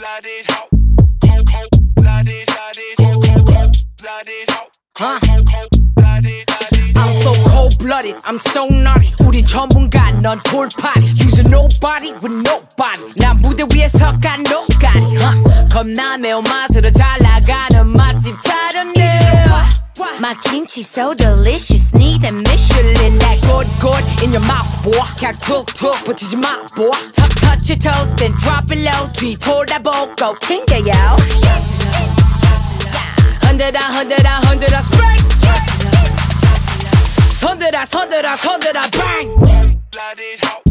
I'm so cold-blooded, I'm so naughty. 우린 전문가, 넌 돌팔이. Use nobody with nobody. 난 무대 위에서 간 nobody. 겁나 매운맛으로 잘 나가는 맛집 차렸네. My kimchi so delicious, need a Michelin. That good in your mouth, boy. 그냥 툭툭 버티지 마, boy. Touch your toes, then drop it low. 뒤 돌아보고 튕겨요. 흔들어, spring. 손들어, bang.